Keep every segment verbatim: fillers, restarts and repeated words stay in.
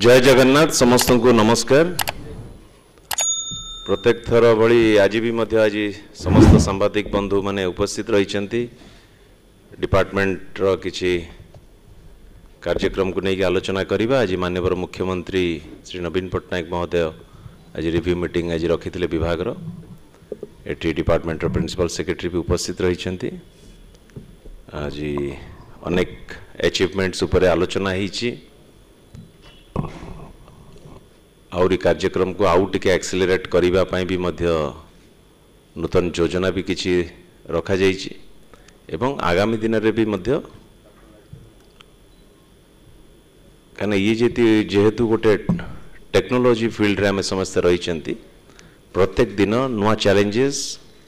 जय जगन्नाथ समस्त को नमस्कार। प्रत्येक थर भली आज भी मध्य आज समस्त सांबादिक बंधु माने उपस्थित रही डिपार्टमेंट रो किछि कार्यक्रम को लेकिन आलोचना करवा। आज माननीय मुख्यमंत्री श्री नवीन पट्टनायक महोदय आज रिव्यू मीटिंग आज रखी विभाग रो एटी डिपार्टमेंट रो प्रिंसिपल सेक्रेटरी भी उपस्थित रही। आज अनेक अचीवमेंट्स उपर आलोचना होईछि और कार्यक्रम को आउ टिके एक्सेलरेट करबा पई भी मध्य नूतन योजना भी किछि रखा जाइछि एवं आगामी दिन रे भी मध्य कने ये जेति जेहेतु गोटे टेक्नोलॉजी फील्ड रे हम समस्त रही चंती प्रत्येक दिन नुआ चैलेंजेस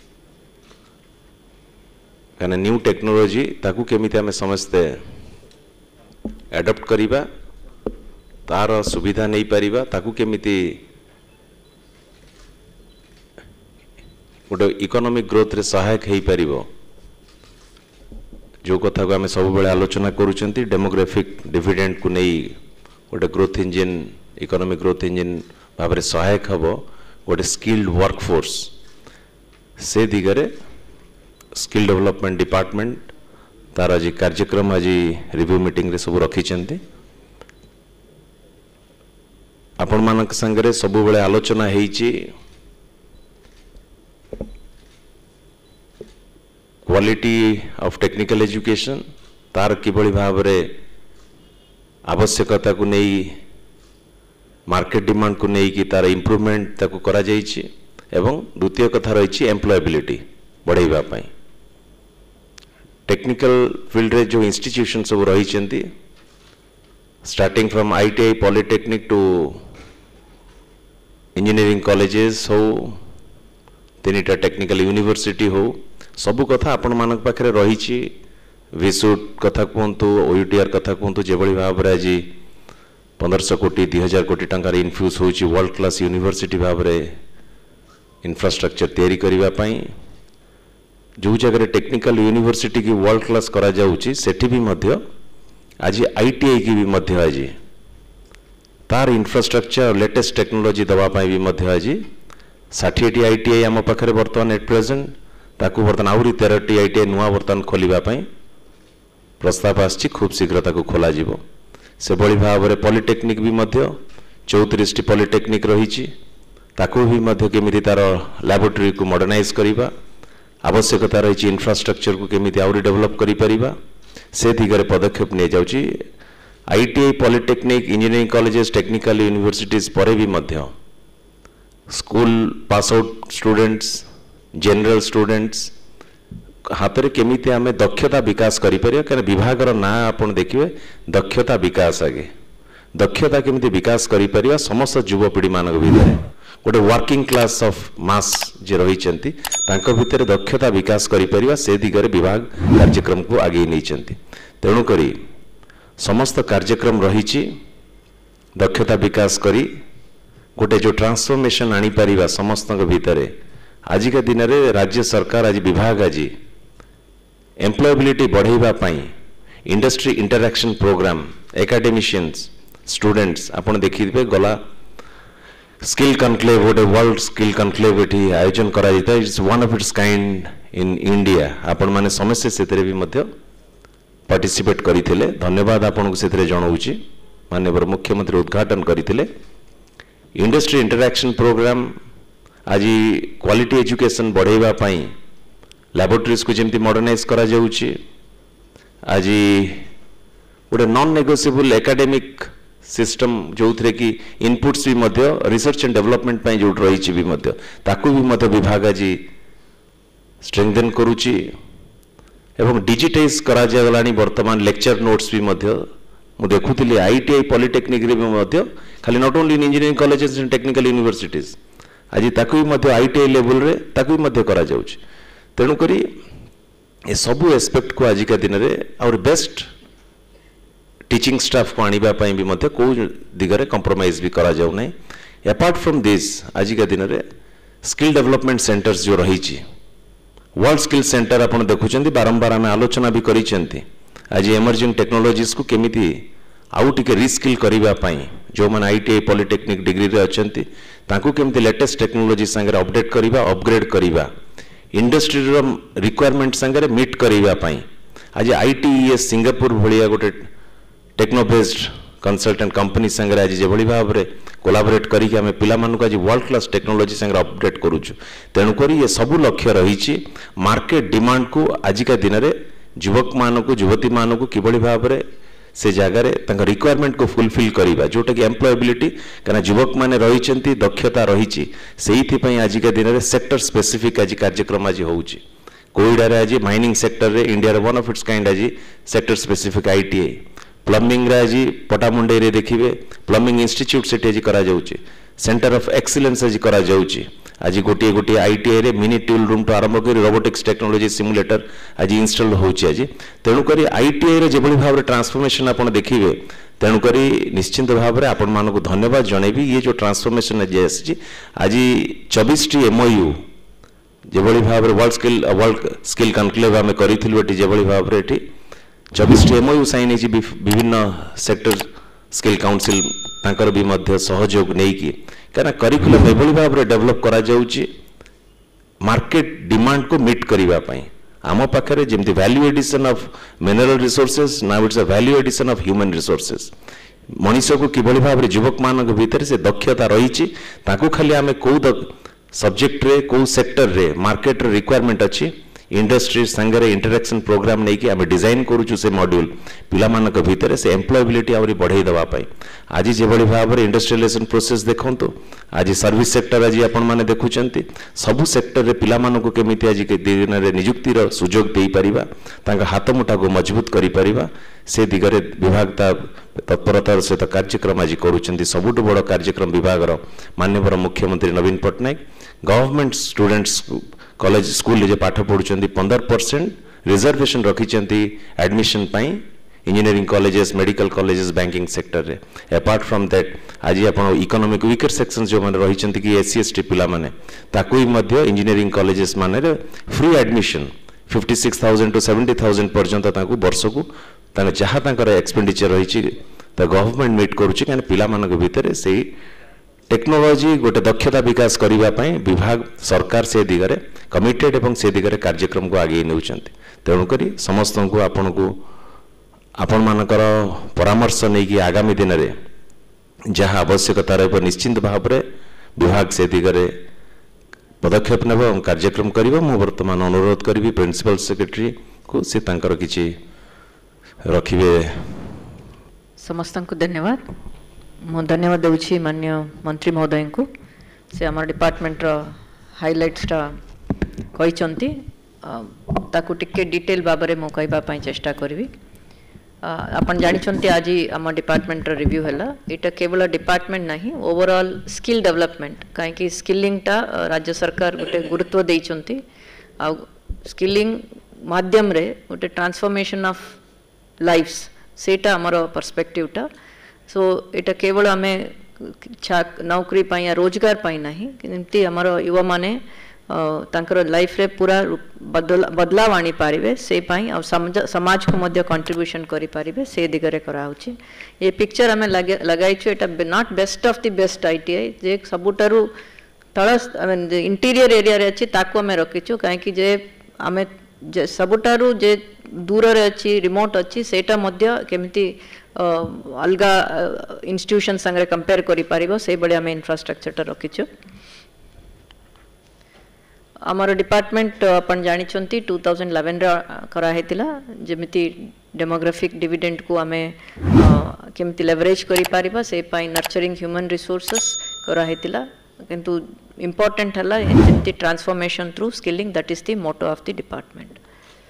कने न्यू टेक्नोलॉजी ताकू केमिति हम समस्त एडॉप्ट करिबा तार सुविधा नहीं पारिबा ताकू केमिति गोटे इकोनॉमिक ग्रोथ रे सहायक हेई परिबो जो कथा को आम सब बेले आलोचना करूचंती डेमोग्राफिक डिविडेंड को नहीं गोटे growth engine economic growth engine भाव में सहायक हबो गोटे स्किल्ड वर्कफोर्स से दिगरे स्किल डेवलपमेंट डिपार्टमेंट तार आज कार्यक्रम आज रिव्यू मीटिंग रे सब रखी आपण मानक संगरे सबु बेले आलोचना हेइची क्वालिटी ऑफ टेक्निकल एजुकेशन तार किभली भाव रे आवश्यकता को नहीं मार्केट डिमांड को नहीं कि तार इम्प्रूवमेंट ताकू करा जाइछि एवं द्वितीय कथा रही एम्प्लॉयबिलिटी बढ़ाइबा पई टेक्निकल फील्ड रे जो इंस्टीट्यूशन सब रही चंती starting from ITI polytechnic to engineering colleges हो तीनटा टेक्निकल यूनिवर्सिटी हो सबु कथा आपण मानक पाखरे रही विसुट कथा कहतु ओयूटीआर कथा कहतु जो भाव में आज पंद्रह कोटी दुई हजार कोटी टंकार इनफ्यूज होची वर्ल्ड क्लास यूनिवर्सिटी भाव में इंफ्रास्ट्रक्चर तैयारी करबा पई जो जगह टेक्निकल यूनिवर्सिटी की वर्ल्ड क्लास करा जाउची सेठी भी मध्य आज आईटीआई की भी मध्य आज तार इंफ्रास्ट्रक्चर लेटेस्ट टेक्नोलॉजी दवापाई भी मध्य आज षाठी आईटीआई आम पाखे बर्तमान एट प्रेजेंट ताकू बर्तमान आहरी तेरह आईटीआई नुआ बर्तमान खोलिबा पई प्रस्ताव आछि खूब शीघ्र ताकू खोला जिवो से बड़ी भाव में पॉलिटेक्निक भी मध्य चौतीस टी पॉलिटेक्निक रही ताकू भी मध्य केमिति तार लैबोरेटरी को मॉडर्नाइज करिबा आवश्यकता रही इंफ्रास्ट्रक्चर को केमिति आहरी डेवलप करि परिबा से दिगरे पदक्षेप नहीं जाउची। ITI polytechnic engineering colleges technical universities पर भी मध्य school pass out students general students हाथ में केमिति आमे दक्षता विकास करि परिया कारण विभाग रो ना आपण देखिबे दक्षता विकास आगे दक्षता केमिति विकास करि परिया समस्त युवपीढ़ी मानक भितर गोटे वर्किंग क्लास ऑफ मास जे रही चंती तांको भितर दक्षता विकास करि परिया से दिगरे विभाग कार्यक्रम को आगे नहीं चंती तेणु करी समस्त कार्यक्रम रही दक्षता विकास करी गोटे जो ट्रांसफॉर्मेशन आनी परिबा समस्त भितर आजिका दिन रे राज्य सरकार आज विभाग आज एम्प्लॉयबिलिटी बढ़ाइबा पई industry interaction programme academicians students आपण देखिबे गला स्किल कनक्लेव गोटे वर्ल्ड स्किल कनक्लेव एठी आयोजन करा जाता it's one of its kind in India आपण माने समस्या सेतरे भी मध्य पार्टिसिपेट करिथिले धन्यवाद आपण को सेतरे जणाउची माननीय मुख्यमंत्री उद्घाटन करिथिले इंडस्ट्री इंटरैक्शन प्रोग्राम आज क्वालिटी एजुकेशन बढ़ाइबा पई लैबोरेटरीज को जेमती मॉडर्नाइज करा जाउची आज गोटे नॉन नेगोशिएबल एकेडमिक सिस्टम जो थे कि इनपुट्स भी मध्य रिसर्च एंड डेवलपमेंट पई जो रही भी मध्य ताकू भी मध्य विभाग आज स्ट्रेंथन करूची एवं डिजिटाइज करा जागलानी वर्तमान लेक्चर नोट्स भी मध्य मु देखुतिली आईटीआई पॉलिटेक्निक रे भी मध्य खाली not only in engineering colleges and technical universities आज ताकू भी मध्य आईटीआई लेवल रे ताकू भी मध्य करा जाउची तेणु करी ए सबु एस्पेक्ट को आजिका दिन रे और बेस्ट टीचिंग स्टाफ को आनिबा पई भी मध्य को दिगरे कंप्रोमाइज भी करा जाउ नै। अपार्ट फ्रॉम दिस आजिका दिन रे स्किल डेवलपमेंट सेंटर्स जो रही वर्ल्ड स्किल सेंटर आपण देखुचंती बारंबार आम आलोचना भी करिसेंती आज इमर्जिंग टेक्नोलॉजीज को केमिति आउ टिके रिस्किल करिबा पई जो मैंने आईटीआई पॉलिटेक्निक डिग्री रे अछंती तांको केमती लेटेस्ट टेक्नोलॉजी संगे अपडेट करिबा अपग्रेड करिबा इंडस्ट्री रो रिक्वायरमेंट संगे मीट करिबा पई आज आईटीईएस सिंगापुर भलिया गोटे टेक्नो बेस्ड कंसल्टेंट कंपनी संगे आज जे भली भाव रे कोलाबोरेट करी के हमें पिला मानक आज वर्ल्ड क्लास टेक्नोलॉजी संगे अपडेट करूछु तेणु करी ये सब लक्ष्य रही मार्केट डिमांड को आजिका दिन रे युवक मानक युवती मानक किभली भाव रे से जगार रिक्वायरमेंट को फुलफिल करवा जोटा कि एम्प्लॉयबिलिटी कहीं युवक मैंने रही दक्षता रही से आजिका दिन में सेक्टर स्पेसिफिक आज कार्यक्रम आज हो कोईडार आज माइनिंग सेक्टर रे India one of its kind आज सेक्टर स्पेसिफिक आईटीआई प्लम्बिंग रे आज पटामुंडे रे देखिए प्लम्बिंग इंस्टीट्यूट से आज करा जाउची सेंटर ऑफ एक्सीलेंस आज करा जाउची आज गोटे गोटे आईटीआई रे मिनी टूल रूम तो आरंभ कर रोबोटिक्स टेक्नोलॉजी सिमुलेटर आज इंस्टॉल होची आज तेणुक आईटीआई रे जेभली भाव ट्रांसफॉर्मेशन आपण देखिए तेणुक निश्चिंत भाव में आपण मानक धन्यवाद जनइबी ये जो ट्रांसफॉर्मेशन आज आज चौबीस टी एमओयू जेभली भाव में world skill world skill conclave आम करूँ जेभली भाव में ये चौबीस टी एमओयू साइन होती विभिन्न सेक्टर स्किल काउंसिल तांकर भी मध्य सहयोग नहीं कि कहीं करिकुलम एभली भाव में डेवलप करा जाउची मार्केट डिमांड को मीट करिबा पई आम पाखरे जेमती value addition of mineral resources now it's a value addition of human resources मनीष को किभली भाव में युवक मानक भीतर से दक्षता रही ताकू खाली आम कौ सब्जेक्ट रे कौ सेक्टर रे मार्केट रे रिक्वायरमेंट अच्छी इंडस्ट्री संगे इंटरेक्शन प्रोग्राम नहीं कि आम डिजाइन करूँ से मॉड्यूल पिला मानक भीतर से एम्प्लॉयबिलिटी आहरी बढ़ई देवाई आज जेभली भाव में इंडस्ट्रियलाइजेशन प्रोसेस देखंतु आज सर्विस सेक्टर आज आपण माने देखुचंती सबु सेक्टर रे पिला मानक केमिति आज के दिन रे नियुक्तिर सुजोग देई परिबा तांका हाथ मुठा को मजबूत करि परिबा से दिगरे विभाग ता तत्परतार सहित कार्यक्रम आज करूचंती सबुठ बड़ कार्यक्रम विभाग माननीय मुख्यमंत्री Naveen Patnaik government students college school जे पाठ पढ़ुचंती पंद्रह परसेंट रिजर्वेशन रखिचंती एडमिशन पाई engineering colleges medical colleges banking sector रे अपार्ट फ्रॉम दैट आज आपण इकोनॉमिक वीकर सेक्शन जो माने रहिचंती कि एससी एसटी पिला माने ताकू मध्य इंजीनियरिंग कॉलेजेस माने रे फ्री एडमिशन छप्पन हज़ार टू सत्तर हज़ार पर्यंत ताकू वर्ष को ताने जहां ताकर एक्सपेंडिचर रहिची त गवर्नमेंट मीट करूची काने पिला मानक भीतर से टेक्नोलॉजी गोटे दक्षता विकास करने विभाग सरकार से दिगरे कमिटेड एवं से दिगरे कार्यक्रम को आगे नेउचंती तेणुक समस्त को आपण को आपण मानकर परामर्श नहीं कि आगामी दिन में जहाँ आवश्यकता रह निश्चिंत भाव में विभाग से दिगरे पदक्षेप नेब और कार्यक्रम करिबो मु वर्तमान अनुरोध करी प्रिंसिपल सेक्रेटरी को से तांकर किछि रखिबे। समस्त को धन्यवाद मु धन्यवाद दूसरी माननीय मंत्री महोदय को से आम डिपार्टमेंट हाइलाइट्सटा कही ताकू टिके डिटेल भाव में मु कहवाई चेष्टा करी आपन जानी आज आम डिपार्टमेंट रिव्यू है यहाँ केवल डिपार्टमेंट नहीं ओवरऑल स्किल डेवलपमेंट कहीं स्किलिंगटा राज्य सरकार गोटे गुरुत्व देइचंती आ स्किलिंग माध्यम रे गोटे ट्रांसफॉर्मेशन ऑफ लाइफ्स सेटा हमर पर्सपेक्टिवटा सो एटा केवल आमे नौकरी पाई या रोजगार पाई नहीं किंतु हमर युवा माने तांकर लाइफ रे पूरा बदला बदलाव आनी पारिबे से पाई और समाज को मध्य कंट्रीब्यूशन करि पारिबे से दिगरे करा होची ये पिक्चर हमें लगाई छु एटा not best of the best ITI जे सबुटारु तळ आई मीन इंटीरियर एरिया रे अछि ताको हमें रखि छु काहे कि जे हमें जे सबुटारु जे दूर रे अछि रिमोट अछि सेटा मध्य केमिति अलगा इंस्टीट्यूशन संगे कंपेयर करि पारिबो से बळे हमें इंफ्रास्ट्रक्चर रखि छु आमर डिपार्टमेंट अपन जानी टू थाउजेंड इलेवन करा हेतिला जेमिति डेमोग्राफिक डिविडेंड को आमे केमिति लेवरेज करि पारिबा से पाई नर्चरिंग ह्यूमन रिसोर्सेस करा हेतिला किंतु इंपोर्टेंट हला जेमिति transformation through skilling that is the motto of the department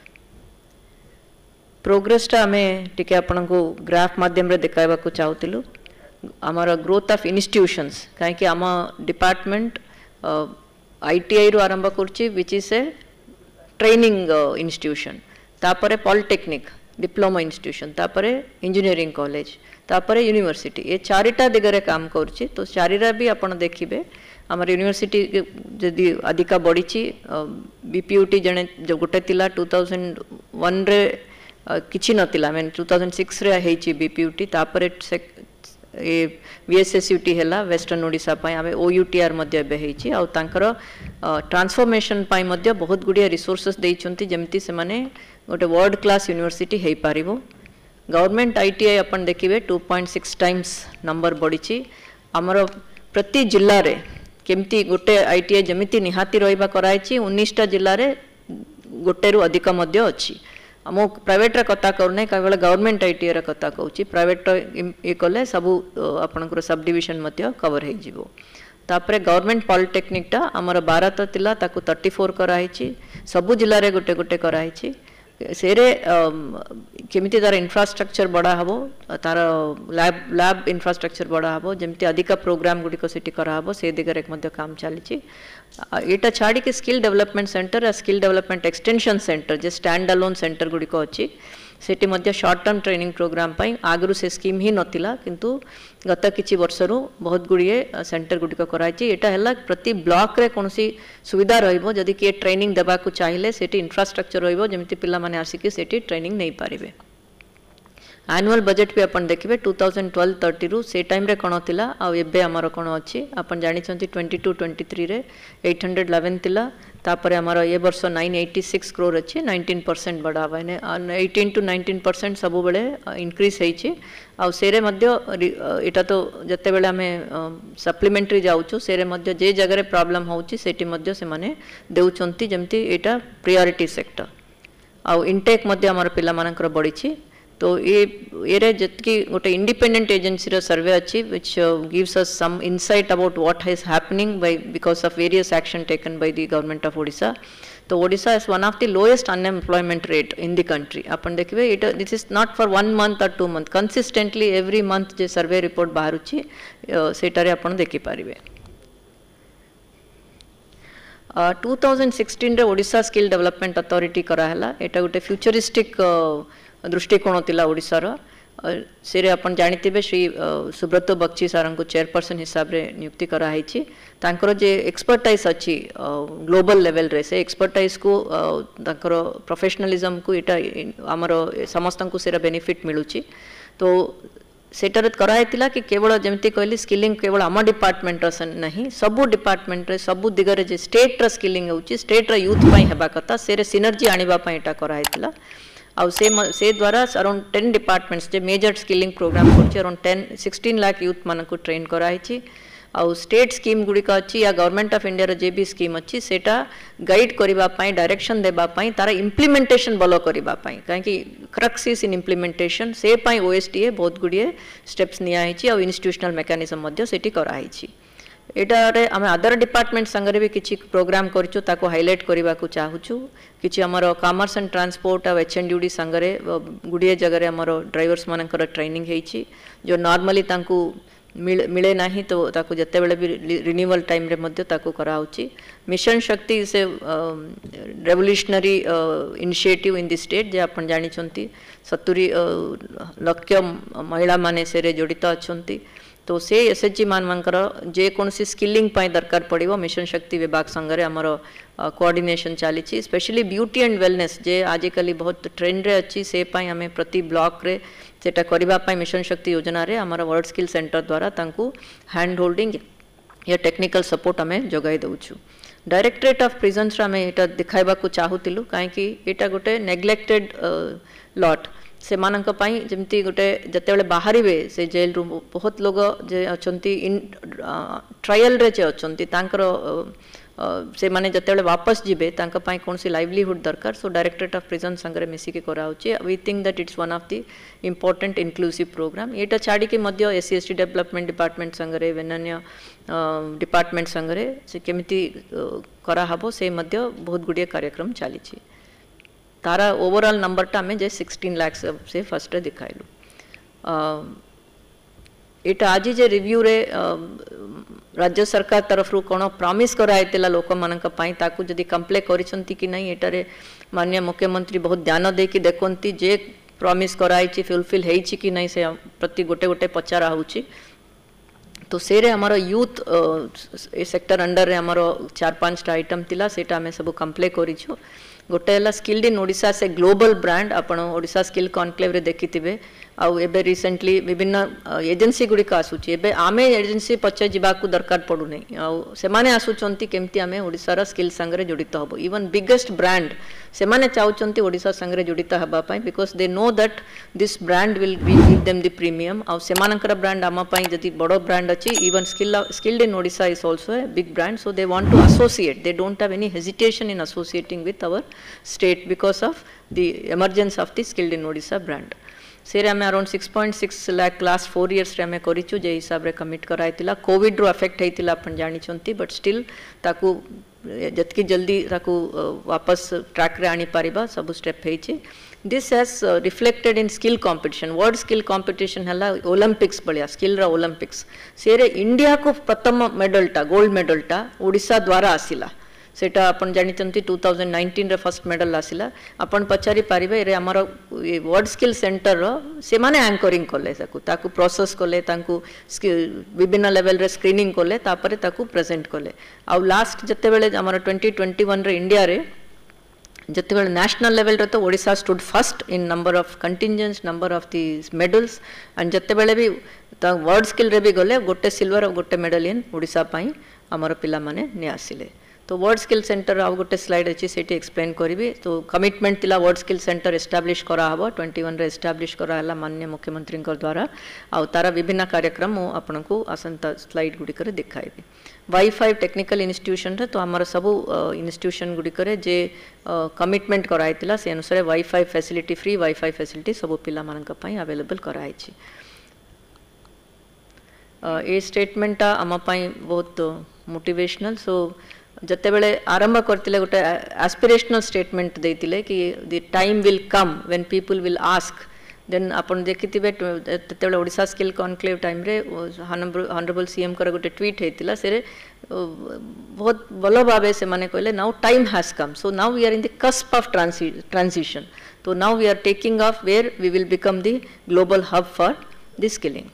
progress टा हमें टिके आपन को ग्राफ माध्यम रे देखाइबा को चाहतिलु आमर ग्रोथ ऑफ इंस्टीट्यूशंस काहे कि आम डिपार्टमेंट आईटीआई रो आरंभ करछि which is a training institution तापरे पॉलिटेक्निक डिप्लोमा इंस्टीट्यूशन तापरे इंजीनियरिंग कॉलेज तापरे यूनिवर्सिटी ये चारिटा दिगरे काम करछि तो चारिरा भी आपण देखिबे हमर यूनिवर्सिटी जदि अधिका बढ़ी बीपीयूटी जने जो गोटे तिला टू थाउजेंड वन रे किछि नतिला मैंने टू थाउजेंड सिक्स रे हेछि बीपीयूटी तापरे ए वीएसएसयूटी हैला वेस्टर्न ओडिशा पई आमे ओयूटीआर मध्ये बे हेची आ तांकर ट्रांसफॉर्मेशन पई मध्ये बहुत गुडिया रिसोर्सेस देइचंती जेमति से माने गोटे वर्ल्ड क्लास यूनिवर्सिटी हेई पारिबो। गवर्नमेंट आईटीआई अपन देखिबे two point six times number बढ़ी आमर प्रति जिल्ला रे केमती गोटे आईटीआई जमिति निहाती रहिबा कराइची उन्नीस टा जिल्ला रे गोटे रु अधिक मध्य अछि। मो प्राइवेट रे कथा करने केवल गवर्नमेंट आईटीआई रे कथा कहूची प्राइवेट ये कले सबु आपनकर सब डिविजन मध्य कवर हे जिवो। तापरे गवर्नमेंट पॉलिटेक्निक टा हमर बारह तो तिला ताकू चौंतीस कराइची सबु जिल्ला रे गोटे गोटे कराइची सेरे केमिति तार इंफ्रास्ट्रक्चर बड़ा हबो तार लैब लैब इंफ्रास्ट्रक्चर बड़ा हबो जेमति अधिक प्रोग्राम गुडी को सिटी करा हबो से दिगरे मध्य काम चलीची। एटा छाड़ी के स्किल डेवलपमेंट सेंटर आ स्किल डेवलपमेंट एक्सटेंशन सेंटर जे स्टैंड अलोन सेंटर गुडी को अछि सेटी मध्य शॉर्ट टर्म ट्रेनिंग प्रोग्राम पई आगरु से स्कीम ही नथिला किंतु गत किछि वर्षरु बहुत गुडिए सेंटर गुडी को कराइची। एटा हला प्रति ब्लॉक रे कोनसी सुविधा रहइबो जदि के ट्रेनिंग देबा को चाहिले सेटी इंफ्रास्ट्रक्चर रहइबो जेमति पिल्ला माने आसीकी सेटी ट्रेनिंग नै पारिबे। एनुअल बजेट पे अपन देखिबे टू थाउजेंड ट्वेल्व थर्टी रु से टाइम रे कोन थिला आ एबे हमर कोन अछि अपन जानि छथि ट्वेंटी टू ट्वेंटी थ्री रे एट हंड्रेड इलेवन थिला तापरे हमर ए वर्ष नाइन एटी सिक्स करोड़ अछि नाइंटीन परसेंट बढ़ावा ने एटीन टू नाइंटीन परसेंट सब बेले इंक्रीज हेछि आ सेरे मध्य एटा तो जते बेले हमें सप्लीमेंटरी जाउछु सेरे मध्य जे जगह रे प्रॉब्लम होउछि सेटी मध्य से माने देउचंती जेमति एटा प्रायोरिटी सेक्टर आ इनटेक मध्य हमर पिला मानकर बढ़िछि। तो ये ये जतकी गोटे इंडिपेंडेंट एजेंसी रो सर्वे अच्छी which uh, gives us some insight about what is happening by because of various action taken by the government of Odisha. तो Odisha is one of the lowest unemployment rate in the country. अपन देखिए it this is not for one month or two month consistently every month J survey report बाहरुची सेटारे अपन देखि पारिबे। To thousand sixteen रे Odisha skill development authority कराहला एटा गोटे futuristic दृष्टिकोण थिला ओडिशा रो सेरे अपन जानिथिबे श्री सुब्रत बक्सी सारन को चेयरपर्सन हिसाब रे नियुक्ति करा हैछि तांकर जे एक्सपर्टाइज अछि ग्लोबल लेवल रे से एक्सपर्टाइज को तांकर प्रोफेशनलिज्म को एटा हमर समस्तन को सेरा बेनिफिट मिलुछि। तो सेटर कराइतिला कि केवल जेमती कहली स्किलिंग केवल आम डिपार्टमेंट नहीं सबू डिपार्टमेंट रे सबू दिगरे जे स्टेट रा स्किलिंग होउछि स्टेट रा यूथ पई हेबा कथा सेरे सिनर्जी आनिबा पई एटा कराइतिला आउ से से द्वारा अराउंड टेन डिपार्टमेंट्स जे मेजर स्किलिंग प्रोग्राम करछि around ten sixteen lakh youth मान को ट्रेन कराइछि। आउ स्टेट स्कीम गुड़िक अच्छी या गवर्नमेंट ऑफ इंडिया जे भी स्कीम अच्छी सेटा गाइड करिबा पई डायरेक्शन देबा पई तारा इंप्लीमेंटेशन बलो करिबा पई काहे क्रक्स इज इन इंप्लीमेंटेशन से पई ओएसटीए बहुत गुड़िए स्टेप्स निया हिची और इंस्टीट्यूशनल मेकानिज्म मध्य सेठी करा हिची। एटारे आमे अदर डिपार्टमेंट संगरे भी किछि प्रोग्राम करछु ताको हाइलाइट करिबा को चाहूछु किछि हमर कॉमर्स एंड ट्रांसपोर्ट और एचएनडीडी संगरे गुड़िए जगह रे हमर ड्राइवर्स मानकर ट्रेनिंग हेछि जो नॉर्मली तांकू मिले नहीं तो ताकू जते बेले भी रिन्यूअल टाइम रे मध्य ताकू कराउची। मिशन शक्ति से revolutionary initiative in the state जे अपन जानि छंती सत्तरी लक्ष्य महिला माने से रे जड़ित अछंती। तो से एसएचजी मान मानकर जे कोनसी स्किलिंग पाई दरकार पड़िबो मिशन शक्ति विभाग संगरे हमर कोऑर्डिनेशन चली स्पेशली ब्यूटी एंड वेलनेस जे आजिकली बहुत ट्रेंड रे अच्छी से पाई हमें प्रति ब्लॉक रे सेटा करिबा पाई मिशन शक्ति योजना रे हमर वर्ल्ड स्किल सेंटर द्वारा तांकू हैंड होल्डिंग या टेक्निकल सपोर्ट हमें जोगाई दउछु। डायरेक्टरेट ऑफ प्रिजन्स हमें एटा दिखाइबा को चाहूतिलु काहे कि एटा गोटे नेग्लेक्टेड लॉट से मानक पाई जमती गोटे जते बेले बाहरिबे से जेल रू बहुत लोग जे अछंती इन ट्रायल रे जे अछंती तांकर से माने जते बेले वापस जिबे तांका पाई कोनसी लाइवलीहुड दरकार सो डायरेक्टरेट ऑफ प्रिजन संगरे मिसी के कराउची we think that it's one of the important inclusive programme. एटा छाड़ी के मध्य एससी एसटी डेवलपमेंट डिपार्टमेंट संगरे वेन्य डिपार्टमेंट संगरे से केमिति करा हबो से मध्य बहुत गुडिया कार्यक्रम चली छी। तारा ओवरऑल नंबर टा में जे सिक्सटीन लाख से फर्स्ट दिखाइलु एटा आज जे रिव्यू रे राज्य सरकार तरफ रु कोन प्रॉमिस कराइतिला लोक मानक पाई ताकू जदी कंप्ले करिसंती कि नहीं एटारे माननीय मुख्यमंत्री बहुत ध्यान दे कि देखंती जे प्रॉमिस कराइछि फुलफिल हेछि कि नहीं से प्रति गोटे गोटे पचारा होछि। तो सेरे हमारा यूथ ए सेक्टर अंडर रे हमारो चार पांच टा आइटम थिला सेटा हमें सब कंप्ले करिछु। गोटे हला स्किल्ड इन ओडिशा से ग्लोबल ब्रांड आपण ओडिशा स्किल कॉन्क्लेव रे देखिथिबे आउ एबे रिसेंटली विभिन्न एजेंसी गुड़िक आसूची एबे आमे एजेंसी पचे जीवाकू दरकार पड़ू नहीं आउ सेमाने आसुचंती केमती आमे ओडिसार स्किल संगरे जड़ित हबो इवन बिगेस्ट ब्रांड सेमाने चाहउचंती ओडिसा संगरे जड़ित हबा पई because they know that this brand will give them the premium आउ सेमानकर ब्रांड आमा पई जदी बड़ो ब्रांड अछि even skill skilled in Odisha is also a big brand so they want to associate they don't have any hesitation in associating with our state because of the emergence of the skilled in Odisha brand सेरे आम around six point six lakh class four years रे आम करिचु जे हिसाब रे commit कराइतिला Covid रो अफेक्ट हेतिला अपन जानि छंती बट स्टिल ताकू जतकी जल्दी ताकू वापस ट्रैक रे आनी पारिबा सब स्टेप हेछि this has reflected in skill competition world skill competition हला ओलंपिक्स बलिया स्किल रो ओलंपिक्स सेरे इंडिया को प्रथम मेडलटा गोल्ड मेडलटा ओडिसा द्वारा आसिला सेटा अपन जानिचंती टू थाउजेंड नाइंटीन रे फर्स्ट मेडल आसिला अपन पचारि पारिबे रे हमर वर्ल्ड स्किल सेंटर रो से माने एंकरिंग करले ताकू ताकू प्रोसेस करले ताकू विभिन्न लेवल रे स्क्रीनिंग करले तापरे ताकू प्रेजेंट करले आ लास्ट जते बेले हमर ट्वेंटी ट्वेंटी वन रे इंडिया रे जते बेले नेशनल लेवल रे तो Odisha stood first in number of contingents number of the medals and जते बेले भी वर्ल्ड स्किल रे भी गले गोटे सिल्वर और गोटे मेडल इन ओडिसा पई हमर पिला माने ने आसिले तो वर्ल्ड स्किल सेंटर आउ गोटे स्लाइड अच्छी से एक्सप्लेन करी तो कमिटमेंट थिला वर्ल्ड स्किल सेंटर एस्टाब्लिश करा हबो ट्वेंटी वन रे एस्टाब्लिश करा हला माननीय मुख्यमंत्री द्वारा आउ तारा विभिन्न कार्यक्रम मु आपन को आसंता स्लाइड गुडी करे देखाइबे वाई फाइव टेक्निकल इंस्टीट्यूशन रे तो हमर सब इंस्टीट्यूशन गुडी करे जे कमिटमेंट कराइतिला से अनुसार wifi facility free wifi facility सब पिला मानक पई अवेलेबल कराइ छी ए स्टेटमेंट आम पई बहुत मोटिवेशनल सो जते बेले आरंभ करतिले गोटे एस्पिरेशनल स्टेटमेंट देतिले कि the time will come when people will ask then अपन देखिथिबे तते बेले ओडिसा स्किल कॉन्क्लेव टाइम रे ऑनरेबल सीएम कर गोटे ट्वीट हेतिला सेरे बहुत भलो भाबे से माने कहले now time has come so now we are in the cusp of transition तो now we are taking off where we will become the global hub for the skilling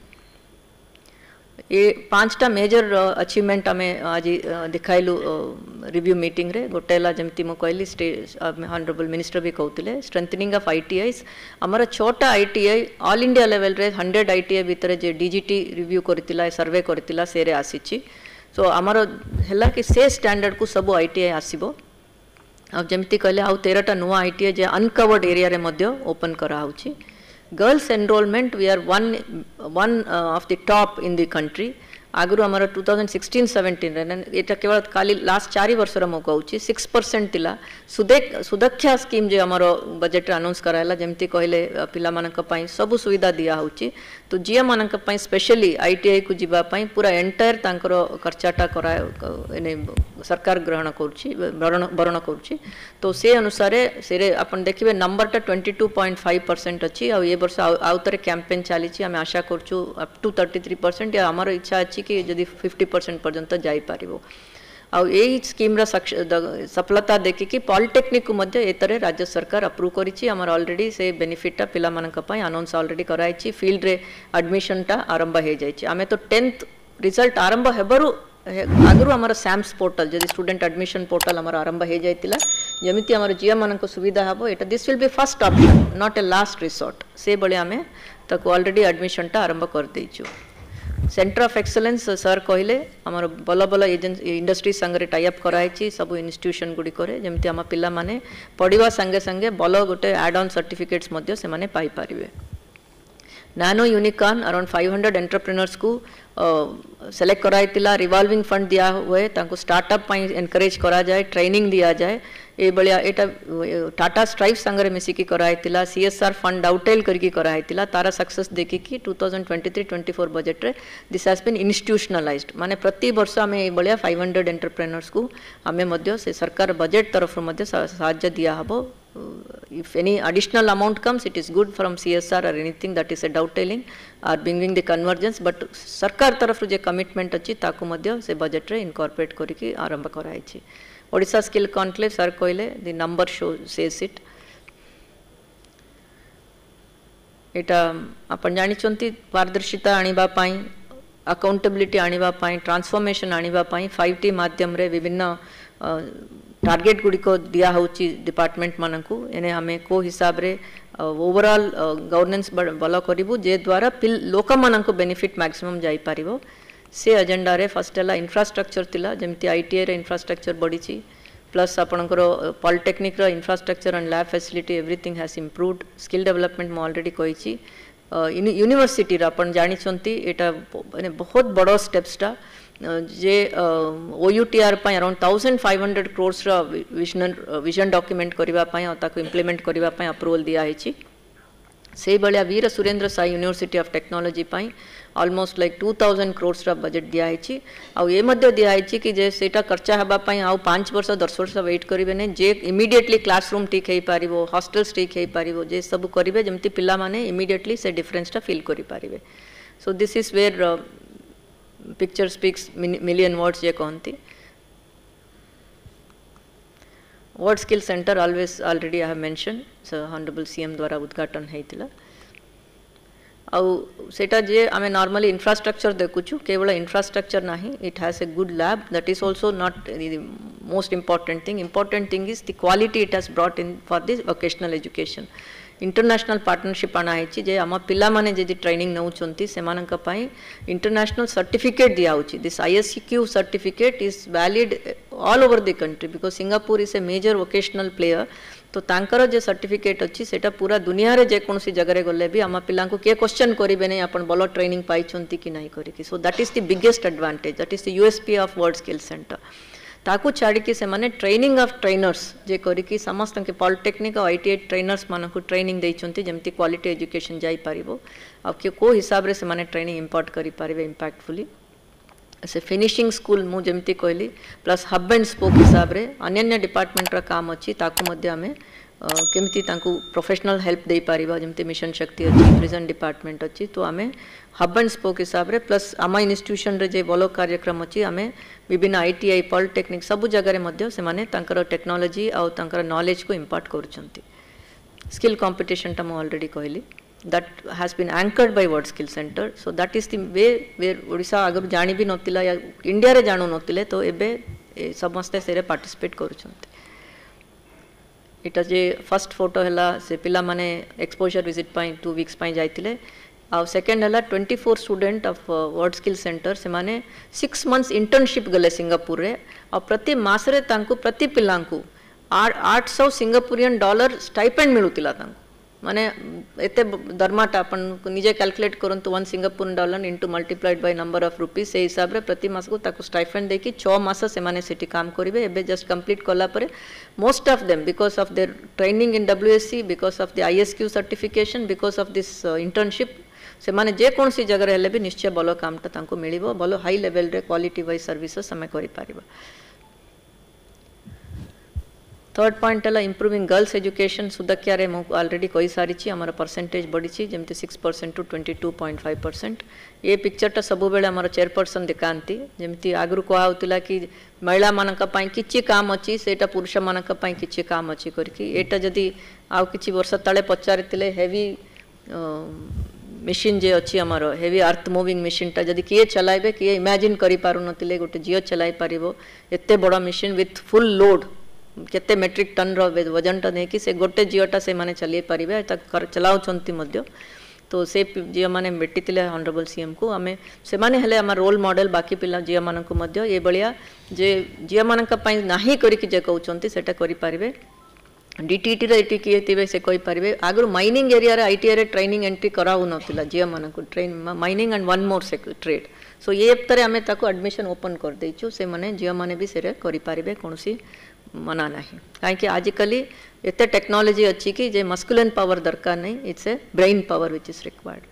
ये पांचटा मेजर अचीवमेंट आम आज दिखाइलु रिव्यू मीटिंग रे गोटेला जमती मु कहली honourable minister भी कहते स्ट्रेंथनिंग ऑफ आईटीआईज आमर छोटा आईटीआई ऑल इंडिया लेवल रे हंड्रेड आईटीआई भितर जे डीजीटी रिव्यू करतिला सर्वे करतिला सेरे आसीची सो आमर हैला कि से स्टैंडर्ड को सब आईटीआई आसीबो आ जमती कहले आउ तेरहटा नुआ आईटीआई जे अनकवर्ड एरिया रे मध्य ओपन करा होची girls enrolment we are one one of the top in the country आगु आमर टू थाउजेंड सिक्सटीन सेवेन्टीन एटा केवल खाली लास्ट चारि वर्ष रो कहूँ सिक्स परसेंट तिला सुदेक सुदक्षा स्कीम जे आमर बजेट अनाउंस कराला जमती कहले पिला मानक पई सब सुविधा दिया होची तो जिया मानक पई स्पेशली आईटीआई को जीवा पई पूरा एंटायर तांकर खर्चाटा करा एने सरकार ग्रहण करूची भरण भरण करूची तो से अनुसार से अपन देखिबे नंबरटा twenty two point five percent अच्छी आ ये वर्ष आउतरे कैंपेन चली आम आशा करूँ up to thirty three percent या आमर इच्छा अच्छी कि जदि फिफ्टी परसेंट पर्यंत जाई पारिबो आ यही स्कीम रा सफलता देखिकी पॉलिटेक्निक को मध्य एतरे राज्य सरकार अप्रूव करिछि हमर ऑलरेडी से बेनिफिटा पिला मानक पई अनाउंस ऑलरेडी कराइछि फील्ड रे एडमिशनटा आरंभ हे जाइछि आमे तो टेंथ रिजल्ट आरंभ हेबरु आगु आमर सैम्स पोर्टल जदि स्टूडेंट एडमिशन पोर्टल आमर आरंभ हे जाइतिला जमिति आमर जिया मानक सुविधा हबो एटा this will be first option not a last resort से बळे आमे ताको ऑलरेडी एडमिशनटा आरंभ कर दैछु सेंटर ऑफ एक्सलेंस सर कहले आमर बल बल एजेंसी इंडस्ट्री संगे टाइअप कराई सब इंस्टीट्यूशन गुड़ी करे जमती आम पिला माने पढ़िबा संगे संगे बल गोटे एड ऑन सर्टिफिकेट्स मध्य से माने पाई पारिबे nano unicorn around five hundred entrepreneurs को सेलेक्ट कराइतिला रिवॉल्विंग फंड दिया हुए तांको स्टार्टअप पई एनकरेज करा जाए ट्रेनिंग दिया जाए ए बलिया एटा टाटा स्ट्राइप संगे मिसिकी कराइतिला सीएसआर फंड आउटेल करके कराइतिला तारा सक्सेस देखि कि two thousand twenty three twenty four budget रे दिस हैज बीन इंस्टीट्यूशनलाइज्ड माने प्रति वर्ष आमे ए बलिया फाइव हंड्रेड एंटरप्रेन्योर्स को आमे मध्य से सरकार बजेट तरफ मध्य सहायता दिया हबो if any additional amount comes it is good from C S R or anything that is a doubtailing or bringing the convergence but सरकार तरफ जे कमिटमेंट अछि ताको मध्य से बजेट रे इनकॉर्पोरेट करिकि आरंभ कराई छी ओडिशा स्किल कॉन्क्लेव सर कहले the number show says it एटा अपन जानि चंती पारदर्शिता आनिबा पई अकाउंटेबिलिटी आनिबा पई ट्रांसफॉर्मेशन आनिबा पई फाइव टी माध्यम रे विभिन्न टार्गेट गुड़िक दिया होची डिपार्टमेंट मानकू एने हमें को हिसाब रे ओवरऑल गवर्नेंस भल करूँ जे द्वारा लोक मानक बेनिफिट मैक्सिमम जाई पारिबो से एजेंडा रे फर्स्ट है इंफ्रास्ट्रक्चर तिला जेमती आईटीआई रे इंफ्रास्ट्रक्चर बढ़ी प्लस आपणकर पॉलिटेक्निक रो infrastructure and lab facility everything has improved skill development मैं ऑलरेडी कही यूनिवर्सिटी आपण जानी एटा माने बहुत बड़ स्टेप्सटा जे OUTR around thousand five hundred crores vision vision document करने इम्प्लीमेंट करने अप्रूवल दिखाई से भाया Veer Surendra Sai university of technology almost like two thousand crores budget दिखाई आउ ये दिखाई कि जे सेटा खर्चा होगापाई आउ पांच वर्ष दस वर्ष वेट करेंगे नहीं जे इमिडिएटली क्लासरूम ठीक हो पार हॉस्टल्स ठीक हो पार जे सब करेंगे जमती पिला माने इमिडिएटली से डिफरेंसटा फील करि पारिबे so this is where picture speaks million words ये कहती world skill centre always already I have mention honourable CM द्वारा उद्घाटन होता आउ सेटा जे आमे नॉर्मली इंफ्रास्ट्रक्चर देखुचु केवल इंफ्रास्ट्रक्चर नहीं it has a good lab that is also not most important thing important thing is the quality it has brought in for this vocational education international partnership आनाई जे आम पिला माने जे ट्रेनिंग नौचंती सेमानंका पाई इंटरनेशनल सर्टिफिकेट दिया होची this ISCQ certificate is valid all over the country because Singapore is a major vocational player तो तांकर जे सर्टिफिकेट अच्छी सेटा पूरा दुनिया रे जे कोनसी जगह गले भी आम पिला को किए क्वेश्चन करेंगे नहीं अपन भल ट्रेनिंग पाई कि नहीं करी so that is the biggest advantage that is the USP of world skill centre ताकू छाड़ी से माने ट्रेनिंग ऑफ ट्रेनर्स जे करी समस्त के पॉलिटेक्निक और आईटीआई ट्रेनर्स मानक ट्रेनिंग देइचंती जेमती क्वालिटी एजुकेशन जाई पारिबो आ के को हिसाब रे से माने ट्रेनिंग इंपोर्ट करि पारिबे इंपैक्टफुली से फिनिशिंग स्कूल मु जेमती कहली प्लस हब एंड स्पोक हिसाब रे अन्य डिपार्टमेंट रा काम अच्छी ताकू मध्य आमे केमती तांकू प्रोफेशनल हेल्प दे पारिबा जेमती मिशन शक्ति अच्छी प्रिजन डिपार्टमेंट अच्छी तो आमे हब एंड स्पोक हिसाब रे प्लस आम इन्स्टिट्यूशन रे जे बलो कार्यक्रम अच्छी आमे विभिन्न आईटीआई पॉलिटेक्निक सबु जगह मध्य से माने तांकर टेक्नोलॉजी आउ तांकर नॉलेज को इंपार्ट करूछंती स्किल कंपटीशन टा मु ऑलरेडी कहली that has been anchored by World Skill Center so that is the way where Odisha अगर जानी भी नथिला या इंडिया रे जानु नथिले तो एबे समस्त से पार्टिसिपेट करूछंती इटा जे फर्स्ट फोटो हला से पिला माने एक्सपोजर विजिट पाई टू वीक्स पाई जाइतिले आ सेकंड हला twenty four student of world skill centre से माने सिक्स मंथ्स इंटर्नशिप गले सिंगापुर रे और प्रति मास रे तांकू प्रति पिलांकू आठ सौ सिंगापुरियन डॉलर स्टाइपेंड मिलुतिला तांकू माने एते दरमाटा अपन निजे कैलकुलेट करंतु one Singapore dollar into multiplied by number of rupees से हिसाब रे प्रति मास को ताकू स्टाइपेंड देकी छह मास से माने सिटी काम करिवे एबे जस्ट कंप्लीट कला परे most of them because of their training in WSC because of the ISQ certification because of this internship से माने जे कौन सी जगह हेले भी निश्चय भल कामटा तांको मिलिबो भल हाई लेवल रे क्वालिटी वाइज सर्विसेस हमें करि पारिबा थर्ड पॉइंट है इंप्रूविंग गर्ल्स एजुकेशन सुदक्या रे ऑलरेडी कही सारी आमर परसेंटेज बढ़ी जमती six percent to twenty two point five percent ये पिक्चरटा सब बेले आमर चेयरपर्सन दिखाती जमती आगु कहला कि महिला मानक किछि काम अच्छी सेटा पुरुष मानक किछि काम अच्छी करके एटा जदि आउ किछि वर्ष तले पचारिथिले हेवी मशीन जे अच्छी आमर हेवी अर्थ मूविंग मशीनटा जदि किए चलाइबे किए इमेजिन करि पारु नथिले गोटे झियो चलाई पारिबो एते बड़ा मशीन विथ फुल लोड केते मेट्रिक टन रो वजनटा नहीं कि से गोटे झीटा से माने चली पारिबे चलाउछंती मध्य तो से झील मैंने भेटी ऑनरेबल सीएम को आम से माने हेले आम रोल मॉडल बाकी पिला झील मानक मध्य ये भलिया जे झील मानक पई नाही करिकि जे कहउछंती सेटा करि पारिबे डीटीटी रे एटी किए थिबे से कहि पारिबे आगु माइनिंग एरिया रे आईटीआई रे ट्रेनिंग एंट्री कराउ नथिला झील मानक train mining and one more trade so ये एप्तरे आमे ताको एडमिशन ओपन कर देइछु से माने झील माने भी सेरे करि पारिबे कोनसी मना नहीं कहीं आजिकल एते टेक्नोलॉजी अच्छी कि जे मस्कुलिन पावर दरकार नहीं it's a brain power which is required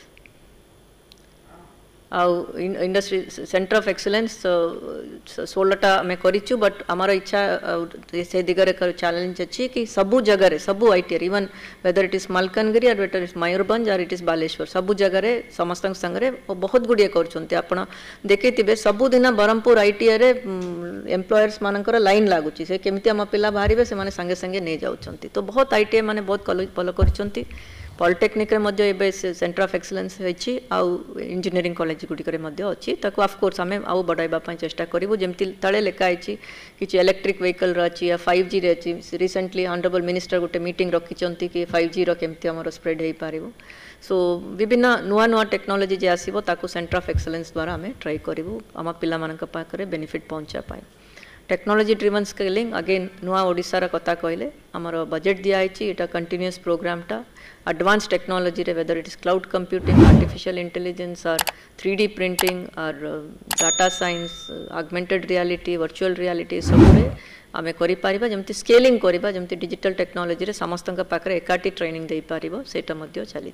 आउ इंडस्ट्री सेंटर ऑफ एक्सीलेंस सोलहटा आम करूँ बट आमर इच्छा से दिगरे चैलेंज अच्छी कि सबू जगह सबू ITI even whether it is Malkangiri और वेदर इज मयूरभंज और इट इज बालेश्वर सबू जगह समस्त संगे बहुत गुड़िए कर देखिए सबुदिन ब्रह्मपुर आईटीआई रे एम्प्लॉयर्स मानकर लाइन लगुच से केमती आम पिला बाहर से संगे संगे नहीं जाऊँच तो बहुत आईटीआई माने बहुत भल कर पॉलिटेक्निक रे मध्य एबे सेंटर ऑफ एक्सीलेंस होइछि आउ इंजीनियरिंग कॉलेज गुडी करे मध्य अछि ताको ऑफ कोर्स हमें आउ बढ़ाइबा पई चेष्टा करिवो जेमति तळे लेखा आइछि कि इलेक्ट्रिक व्हीकल रछि या फाइव जी रे अछि रिसेंटली ऑनरेबल मिनिस्टर गोटे मीटिंग रखिचंती कि फाइव जी रो केमति हमर स्प्रेड हेइ पारिवो सो विभिन्न नुआ नुआ टेक्नोलॉजी जे आसीबो ताको सेंटर ऑफ एक्सीलेंस द्वारा हमें ट्राई करिवो हम पिला मानक पाखरे बेनिफिट पहुंचा पाए टेक्नोलॉजी ड्रिवन स्केलिंग अगेन नुआ ओडिसा रा कथा कहले हमर बजेट दिया आइछि एटा कंटीन्यूअस प्रोग्राम टा advanced technology re whether it is cloud computing artificial intelligence or three D printing or uh, data science uh, augmented reality virtual reality सब रे आमे करि पारिबा जेमति स्केलिंग करिबा जेमति डिजिटल टेक्नोलॉजी रे समस्तंक पाखरे एकाटी ट्रेनिंग देई पारिबो सेटा मध्य चली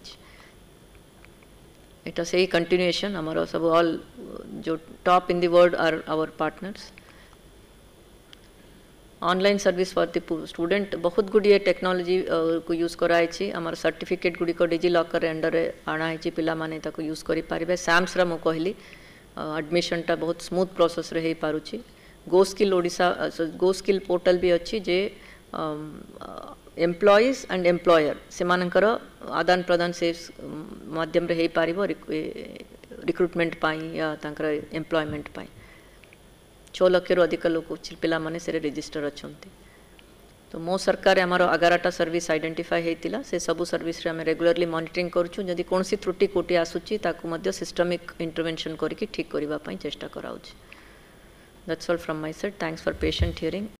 एटा सेही कंटिन्यूएशन हमर सब ऑल जो top in the world are our partners online service for the student बहुत गुड़िए टेक्नोलॉजी को यूज कराई छी हमर सर्टिफिकेट गुडी को डिजी लॉकर अंडर रे आना छी पिला माने ताको यूज करि पारिबे सैम्स रा मो कहली एडमिशन टा बहुत स्मूथ प्रोसेस रे हे पारु छी go skill Odisha go skill portal भी अछि जे एम्प्लॉइज एंड एम्प्लॉयर से मानकर आदान प्रदान से माध्यम रे हे पारिबो रिक्रूटमेंट पाई या तांकर एम्प्लॉयमेंट पाई छह लाख रु अधिक लोक पिला माने से रजिस्टर अछंती तो मो सरकार आमर एगारटा सर्विस आइडेंटिफाई हेतिला से सबु सर्विस रे हम रेगुलरली मॉनिटरिंग करछु जदि कोनसी त्रुटि कोटी आसुची ताकू मध्य सिस्टमिक इंटरवेंशन करके ठीक करबा पई चेष्टा कराउछि that's all from my side thanks for patient hearing